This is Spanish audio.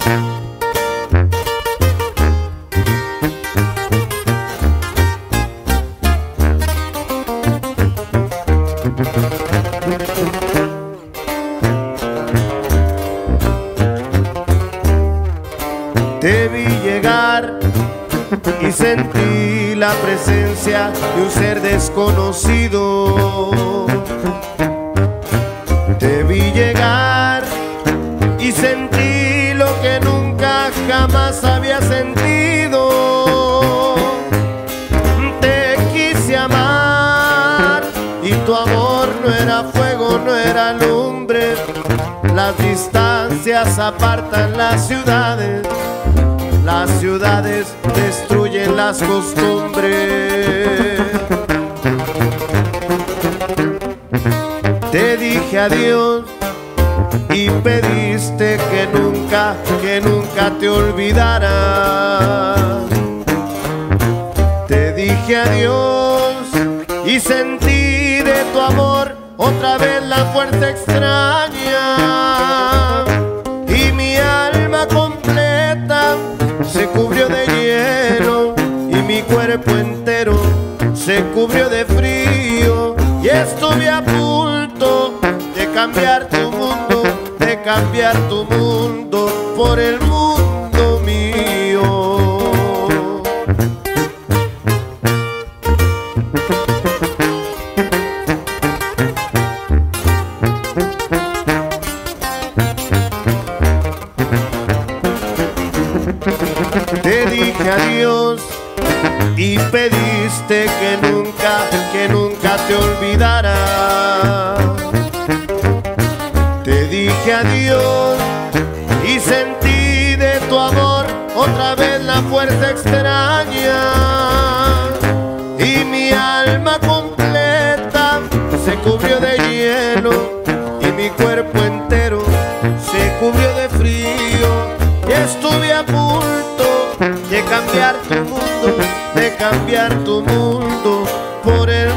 Te vi llegar y sentí la presencia de un ser desconocido. Te vi llegar y sentí lo que nunca jamás había sentido. Te quise amar y tu amor no era fuego, no era lumbre. Las distancias apartan las ciudades destruyen las costumbres. Te dije adiós y pediste que nunca te olvidara. Te dije adiós y sentí de tu amor otra vez la fuerza extraña, y mi alma completa se cubrió de hielo y mi cuerpo entero se cubrió de frío, y estuve a punto de cambiar tu mundo, de cambiar tu mundo por el mundo mío. Te dije adiós y pediste que nunca te olvidara. Te dije adiós y sentí de tu amor otra vez la fuerza extraña, y mi alma completa se cubrió de hielo y mi cuerpo entero se cubrió de frío, y estuve a punto de cambiar tu mundo, de cambiar tu mundo por el